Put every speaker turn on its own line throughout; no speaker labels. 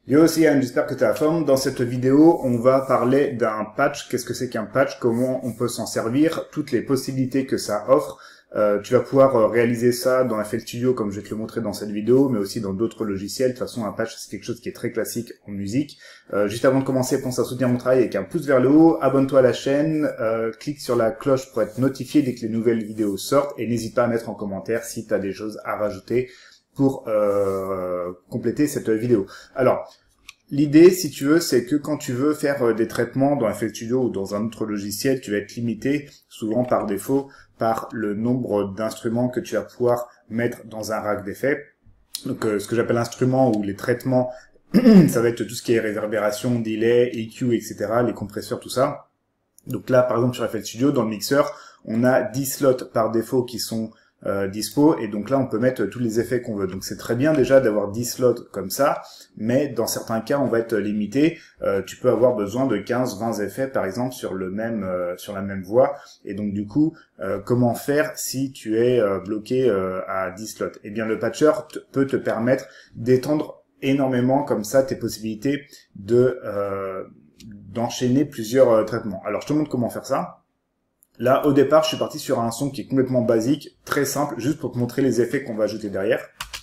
Yo Océane, j'espère que tu as la forme. Dans cette vidéo, on va parler d'un patch. Qu'est-ce que c'est qu'un patch? Comment on peut s'en servir? Toutes les possibilités que ça offre. Tu vas pouvoir réaliser ça dans FL Studio comme je vais te le montrer dans cette vidéo, mais aussi dans d'autres logiciels. De toute façon, un patch, c'est quelque chose qui est très classique en musique. Juste avant de commencer, pense à soutenir mon travail avec un pouce vers le haut, abonne-toi à la chaîne, clique sur la cloche pour être notifié dès que les nouvelles vidéos sortent, et n'hésite pas à mettre en commentaire si tu as des choses à rajouter pour compléter cette vidéo. Alors, l'idée, si tu veux, c'est que quand tu veux faire des traitements dans FL Studio ou dans un autre logiciel, tu vas être limité, souvent par défaut, par le nombre d'instruments que tu vas pouvoir mettre dans un rack d'effets. Donc, ce que j'appelle instruments ou les traitements, ça va être tout ce qui est réverbération, delay, EQ, etc., les compresseurs, tout ça. Donc là, par exemple, sur FL Studio, dans le mixeur, on a 10 slots par défaut qui sont dispo, et donc là on peut mettre tous les effets qu'on veut. Donc c'est très bien déjà d'avoir 10 slots comme ça, mais dans certains cas on va être limité. Tu peux avoir besoin de 15-20 effets par exemple sur la même voix, et donc du coup comment faire si tu es bloqué à 10 slots? Eh bien le patcher peut te permettre d'étendre énormément comme ça tes possibilités de d'enchaîner plusieurs traitements. Alors je te montre comment faire ça. Là, au départ, je suis parti sur un son qui est complètement basique, très simple, juste pour te montrer les effets qu'on va ajouter derrière.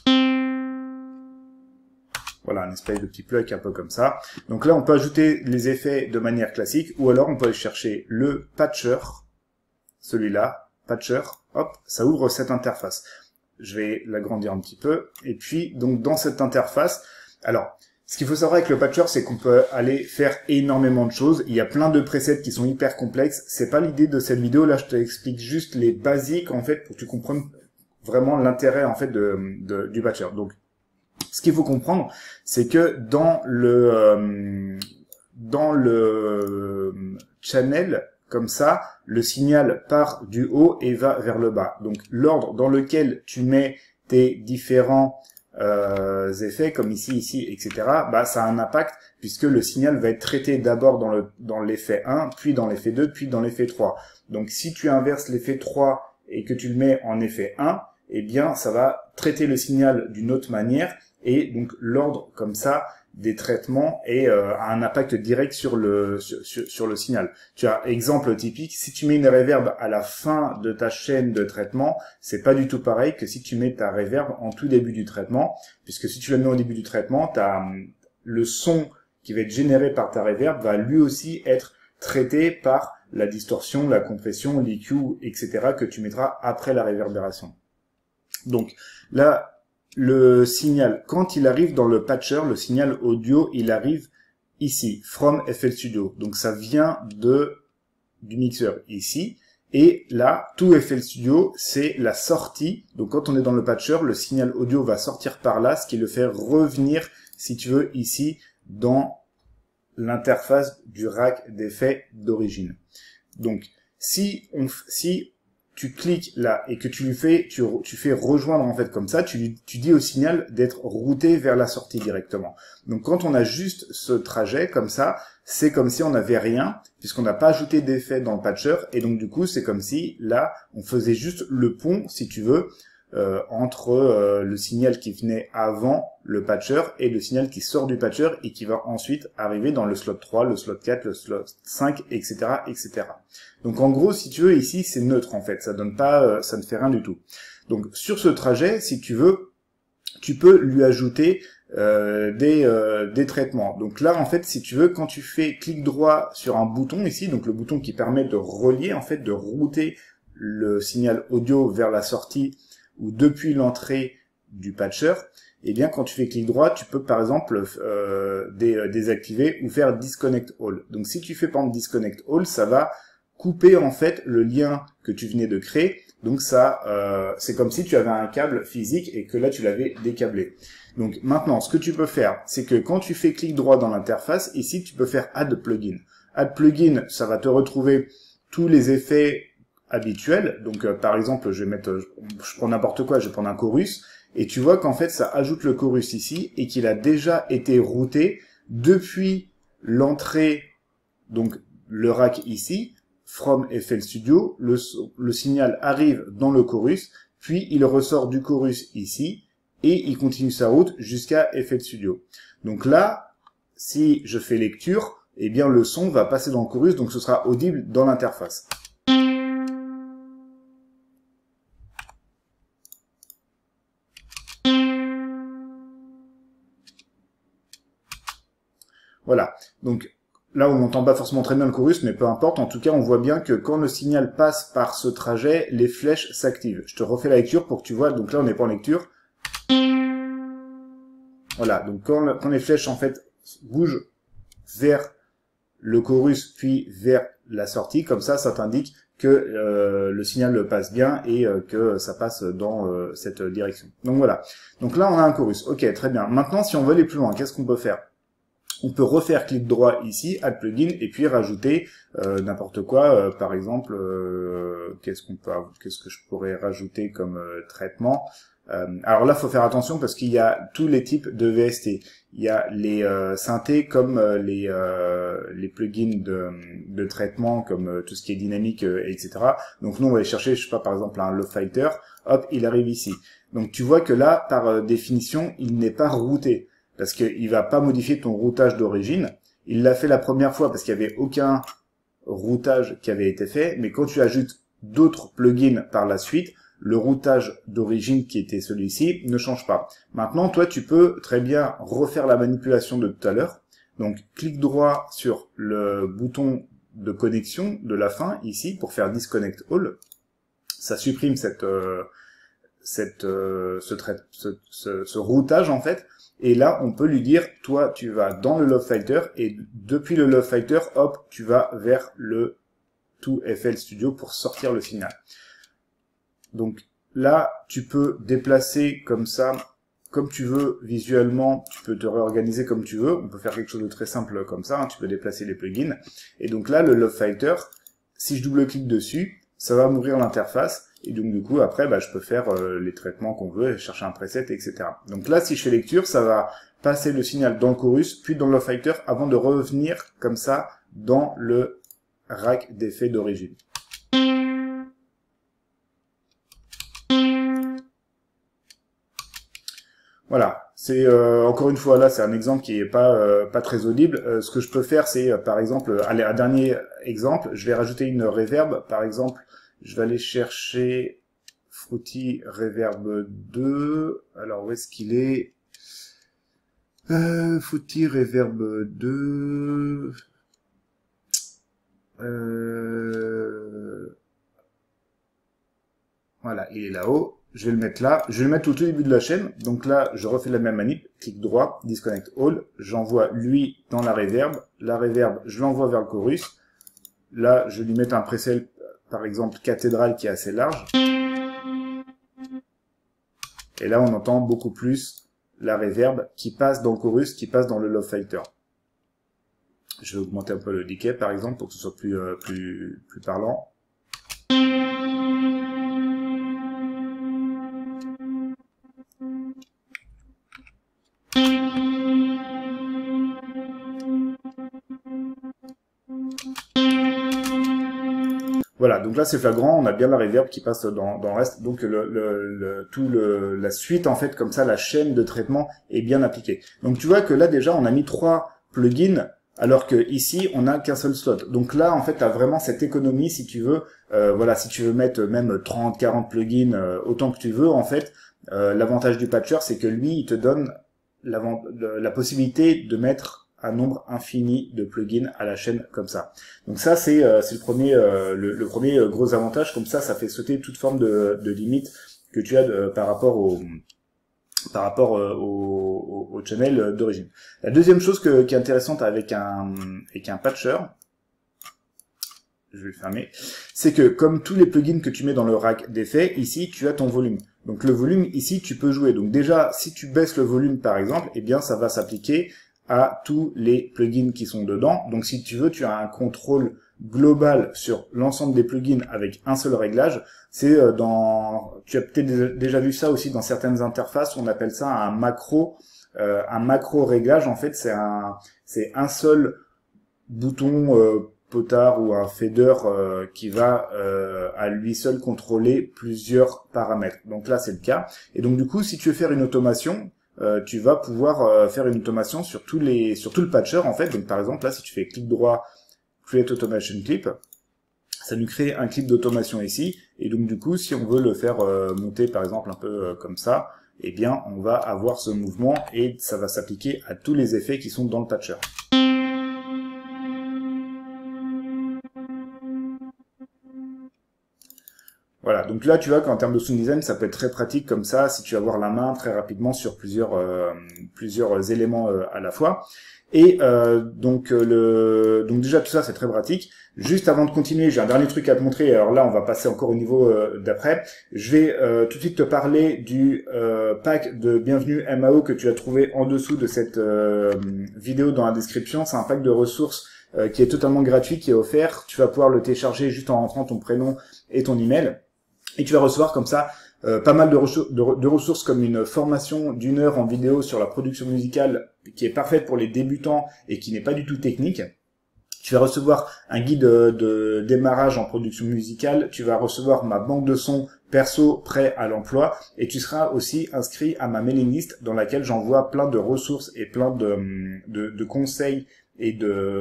Voilà, un espèce de petit plug un peu comme ça. Donc là, on peut ajouter les effets de manière classique, ou alors on peut aller chercher le patcher, celui-là, patcher, hop, ça ouvre cette interface. Je vais l'agrandir un petit peu, et puis, donc dans cette interface, alors, ce qu'il faut savoir avec le patcher, c'est qu'on peut aller faire énormément de choses. Il y a plein de presets qui sont hyper complexes. C'est pas l'idée de cette vidéo. Là, je t'explique juste les basiques, en fait, pour que tu comprennes vraiment l'intérêt, en fait, du patcher. Donc, ce qu'il faut comprendre, c'est que dans le channel, comme ça, le signal part du haut et va vers le bas. Donc, l'ordre dans lequel tu mets tes différents effets comme ici, etc., bah ça a un impact puisque le signal va être traité d'abord dans l'effet 1, puis dans l'effet 2, puis dans l'effet 3. Donc si tu inverses l'effet 3 et que tu le mets en effet 1, eh bien ça va traiter le signal d'une autre manière, et donc l'ordre comme ça des traitements a un impact direct sur le signal. Tu as exemple typique, si tu mets une reverb à la fin de ta chaîne de traitement, c'est pas du tout pareil que si tu mets ta reverb en tout début du traitement, puisque si tu la mets au début du traitement, le son qui va être généré par ta reverb va lui aussi être traité par la distorsion, la compression, l'EQ, etc. que tu mettras après la réverbération. Donc là, le signal, quand il arrive dans le patcher, le signal audio, il arrive ici, from FL Studio. Donc ça vient du mixeur ici. Et là, tout FL Studio, c'est la sortie. Donc quand on est dans le patcher, le signal audio va sortir par là, ce qui le fait revenir, si tu veux, ici, dans l'interface du rack d'effets d'origine. Donc, si tu cliques là et que tu fais rejoindre en fait comme ça, tu dis au signal d'être routé vers la sortie directement. Donc quand on a juste ce trajet comme ça, c'est comme si on n'avait rien, puisqu'on n'a pas ajouté d'effet dans le patcher, et donc du coup c'est comme si là on faisait juste le pont, si tu veux, entre le signal qui venait avant le patcher et le signal qui sort du patcher et qui va ensuite arriver dans le slot 3, le slot 4, le slot 5, etc., etc. Donc en gros, si tu veux, ici c'est neutre en fait, ça donne pas, ça ne fait rien du tout. Donc sur ce trajet, si tu veux, tu peux lui ajouter des traitements. Donc là en fait, si tu veux, quand tu fais clic droit sur un bouton ici, donc le bouton qui permet de relier en fait, de router le signal audio vers la sortie ou depuis l'entrée du patcher, eh bien quand tu fais clic droit, tu peux par exemple désactiver ou faire disconnect all. Donc si tu fais par exemple disconnect all, ça va couper en fait le lien que tu venais de créer. Donc ça, c'est comme si tu avais un câble physique et que là tu l'avais décâblé. Donc maintenant, ce que tu peux faire, c'est que quand tu fais clic droit dans l'interface, ici tu peux faire add plugin. Add plugin, ça va te retrouver tous les effets habituel. Donc par exemple, je prends n'importe quoi, je vais prendre un chorus, et tu vois qu'en fait ça ajoute le chorus ici et qu'il a déjà été routé depuis l'entrée, donc le rack ici, from FL Studio, le signal arrive dans le chorus, puis il ressort du chorus ici et il continue sa route jusqu'à FL Studio. Donc là, si je fais lecture, eh bien le son va passer dans le chorus, donc ce sera audible dans l'interface. Voilà, donc là on n'entend pas forcément très bien le chorus, mais peu importe, en tout cas on voit bien que quand le signal passe par ce trajet, les flèches s'activent. Je te refais la lecture pour que tu vois, donc là on n'est pas en lecture. Voilà, donc quand les flèches en fait bougent vers le chorus puis vers la sortie, comme ça t'indique que le signal passe bien et que ça passe dans cette direction. Donc voilà, donc là on a un chorus, ok très bien. Maintenant si on veut aller plus loin, qu'est-ce qu'on peut faire? On peut refaire clic droit ici, Add Plugin, et puis rajouter n'importe quoi. Par exemple, qu'est-ce que je pourrais rajouter comme traitement? Alors là, faut faire attention parce qu'il y a tous les types de VST. Il y a les synthés comme les plugins de traitement, comme tout ce qui est dynamique, etc. Donc nous, on va aller chercher, je sais pas, par exemple, un Low Fighter. Hop, il arrive ici. Donc tu vois que là, par définition, il n'est pas routé. Parce qu'il va pas modifier ton routage d'origine. Il l'a fait la première fois parce qu'il n'y avait aucun routage qui avait été fait. Mais quand tu ajoutes d'autres plugins par la suite, le routage d'origine qui était celui-ci ne change pas. Maintenant, toi, tu peux très bien refaire la manipulation de tout à l'heure. Donc, clic droit sur le bouton de connexion de la fin, ici, pour faire Disconnect All. Ça supprime ce routage, en fait. Et là, on peut lui dire, toi, tu vas dans le Love Fighter, et depuis le Love Fighter, hop, tu vas vers le 2FL Studio pour sortir le signal. Donc là, tu peux déplacer comme ça, comme tu veux visuellement, tu peux te réorganiser comme tu veux. On peut faire quelque chose de très simple comme ça, hein. Tu peux déplacer les plugins. Et donc là, le Love Fighter, si je double-clique dessus, ça va m'ouvrir l'interface. Et donc du coup, après, je peux faire les traitements qu'on veut, chercher un preset, etc. Donc là, si je fais lecture, ça va passer le signal dans le chorus, puis dans le Love Fighter, avant de revenir comme ça dans le rack d'effets d'origine. Voilà, c'est encore une fois là, c'est un exemple qui est pas très audible. Ce que je peux faire, c'est par exemple, allez, un dernier exemple, je vais rajouter une reverb, par exemple, je vais aller chercher Fruity Reverb 2. Alors où est-ce qu'il est, Fruity Reverb 2. Voilà, il est là-haut. Je vais le mettre là. Je vais le mettre au tout début de la chaîne. Donc là, je refais la même manip. Clic droit, Disconnect All. J'envoie lui dans la reverb. La reverb, je l'envoie vers le chorus. Là, je vais lui mettre un preset, par exemple, cathédrale qui est assez large. Et là, on entend beaucoup plus la reverb qui passe dans le chorus, qui passe dans le Love Fighter. Je vais augmenter un peu le decay, par exemple, pour que ce soit plus parlant. Voilà, donc là c'est flagrant, on a bien la reverb qui passe dans le reste, donc la suite en fait, comme ça, la chaîne de traitement est bien appliquée. Donc tu vois que là déjà on a mis 3 plugins, alors que ici on n'a qu'un seul slot. Donc là en fait tu as vraiment cette économie si tu veux, voilà, si tu veux mettre même 30, 40 plugins, autant que tu veux en fait, l'avantage du patcher c'est que lui il te donne la possibilité de mettre un nombre infini de plugins à la chaîne comme ça. Donc ça c'est le premier gros avantage, comme ça fait sauter toute forme de limite que tu as par rapport au channel d'origine. La deuxième chose qui est intéressante avec un patcher, je vais le fermer, c'est que comme tous les plugins que tu mets dans le rack d'effets, ici tu as ton volume. Donc le volume ici tu peux jouer. Donc déjà si tu baisses le volume par exemple, eh bien ça va s'appliquer à tous les plugins qui sont dedans. Donc si tu veux, tu as un contrôle global sur l'ensemble des plugins avec un seul réglage. C'est tu as peut-être déjà vu ça aussi dans certaines interfaces, on appelle ça un macro réglage. En fait, c'est un seul bouton potard ou un fader qui va à lui seul contrôler plusieurs paramètres. Donc là, c'est le cas. Et donc du coup, si tu veux faire une automation, tu vas pouvoir faire une automation sur tout le patcher en fait. Donc par exemple là, si tu fais clic droit, Create Automation Clip, ça nous crée un clip d'automation ici. Et donc du coup, si on veut le faire monter par exemple un peu comme ça, eh bien on va avoir ce mouvement et ça va s'appliquer à tous les effets qui sont dans le patcher. Voilà, donc là tu vois qu'en termes de sound design, ça peut être très pratique comme ça, si tu veux avoir la main très rapidement sur plusieurs éléments à la fois. Et donc déjà tout ça c'est très pratique. Juste avant de continuer, j'ai un dernier truc à te montrer. Alors là, on va passer encore au niveau d'après. Je vais tout de suite te parler du pack de Bienvenue MAO que tu as trouvé en dessous de cette vidéo dans la description. C'est un pack de ressources qui est totalement gratuit, qui est offert. Tu vas pouvoir le télécharger juste en rentrant ton prénom et ton email. Et tu vas recevoir comme ça pas mal de ressources comme une formation d'1 heure en vidéo sur la production musicale qui est parfaite pour les débutants et qui n'est pas du tout technique. Tu vas recevoir un guide de démarrage en production musicale, tu vas recevoir ma banque de sons perso prêt à l'emploi et tu seras aussi inscrit à ma mailing list dans laquelle j'envoie plein de ressources et plein de conseils et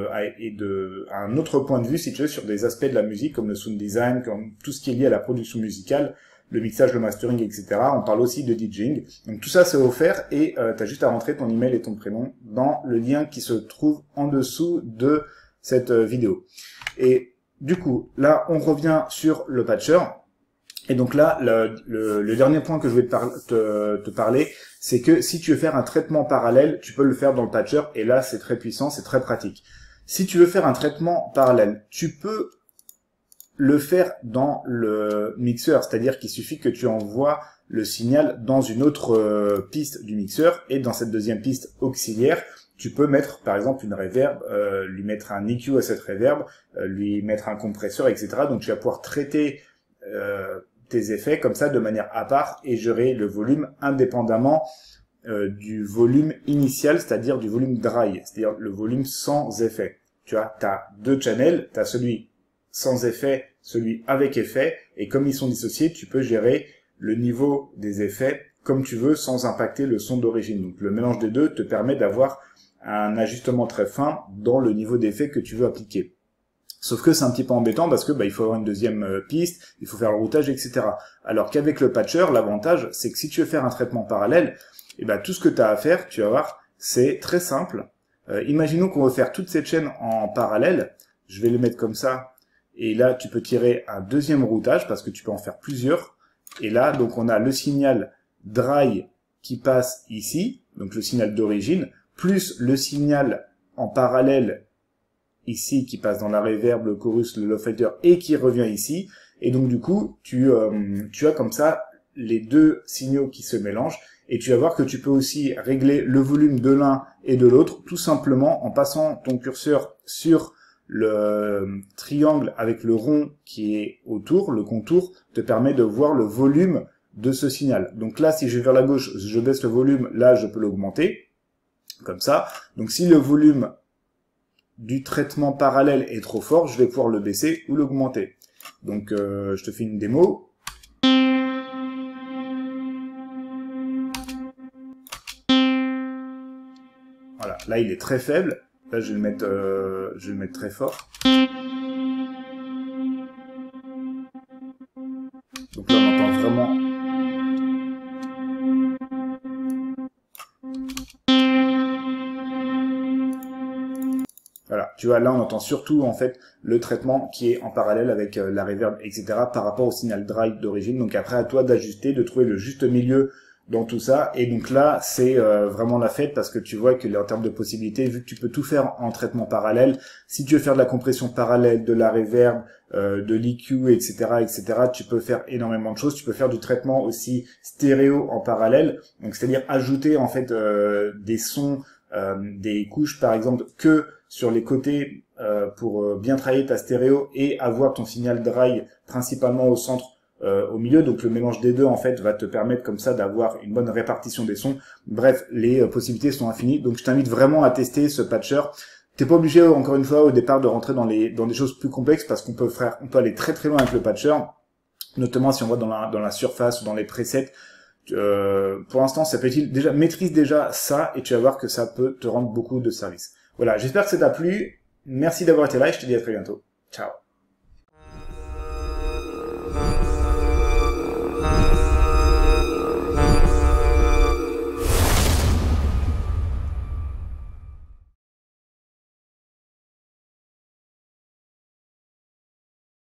un autre point de vue, si tu veux, sur des aspects de la musique comme le sound design, comme tout ce qui est lié à la production musicale, le mixage, le mastering, etc. On parle aussi de DJing. Donc tout ça c'est offert et tu as juste à rentrer ton email et ton prénom dans le lien qui se trouve en dessous de cette vidéo. Et du coup, là, on revient sur le patcher. Et donc là, le dernier point que je vais te parler, c'est que si tu veux faire un traitement parallèle, tu peux le faire dans le patcher. Et là, c'est très puissant, c'est très pratique. Si tu veux faire un traitement parallèle, tu peux le faire dans le mixeur. C'est-à-dire qu'il suffit que tu envoies le signal dans une autre piste du mixeur. Et dans cette deuxième piste auxiliaire, tu peux mettre par exemple une reverb, lui mettre un EQ à cette reverb, lui mettre un compresseur, etc. Donc tu vas pouvoir traiter tes effets comme ça de manière à part et gérer le volume indépendamment du volume initial, c'est-à-dire du volume dry, c'est-à-dire le volume sans effet. Tu vois, tu as deux channels, tu as celui sans effet, celui avec effet, et comme ils sont dissociés, tu peux gérer le niveau des effets comme tu veux sans impacter le son d'origine. Donc le mélange des deux te permet d'avoir un ajustement très fin dans le niveau d'effet que tu veux appliquer. Sauf que c'est un petit peu embêtant parce que il faut avoir une deuxième piste, il faut faire le routage, etc. Alors qu'avec le patcher, l'avantage, c'est que si tu veux faire un traitement parallèle, tout ce que tu as à faire, tu vas voir, c'est très simple. Imaginons qu'on veut faire toute cette chaîne en parallèle. Je vais le mettre comme ça. Et là, tu peux tirer un deuxième routage parce que tu peux en faire plusieurs. Et là, donc on a le signal dry qui passe ici, donc le signal d'origine, plus le signal en parallèle ici qui passe dans la reverb, le chorus, le low fader et qui revient ici. Et donc du coup, tu as comme ça les deux signaux qui se mélangent et tu vas voir que tu peux aussi régler le volume de l'un et de l'autre tout simplement en passant ton curseur sur le triangle avec le rond qui est autour, le contour te permet de voir le volume de ce signal. Donc là, si je vais vers la gauche, je baisse le volume, là je peux l'augmenter. Comme ça. Donc si le volume du traitement parallèle est trop fort, je vais pouvoir le baisser ou l'augmenter. Donc je te fais une démo. Voilà, là il est très faible. Là je vais le mettre très fort. Donc là on entend vraiment. Voilà, tu vois, là on entend surtout en fait le traitement qui est en parallèle avec la reverb, etc. par rapport au signal dry d'origine. Donc après à toi d'ajuster, de trouver le juste milieu dans tout ça. Et donc là c'est vraiment la fête parce que tu vois que en termes de possibilités, vu que tu peux tout faire en traitement parallèle, si tu veux faire de la compression parallèle, de la reverb, de l'EQ, etc., tu peux faire énormément de choses. Tu peux faire du traitement aussi stéréo en parallèle, donc c'est-à-dire ajouter en fait des sons, des couches par exemple que sur les côtés pour bien travailler ta stéréo et avoir ton signal dry principalement au centre, au milieu. Donc le mélange des deux en fait va te permettre comme ça d'avoir une bonne répartition des sons. Bref, les possibilités sont infinies. Donc je t'invite vraiment à tester ce patcher. T'es pas obligé encore une fois au départ de rentrer dans des choses plus complexes parce qu'on peut aller très très loin avec le patcher, notamment si on va dans la surface ou dans les presets. Pour l'instant, ça peut être déjà, maîtrise déjà ça et tu vas voir que ça peut te rendre beaucoup de services. Voilà, j'espère que ça t'a plu. Merci d'avoir été là et je te dis à très bientôt. Ciao.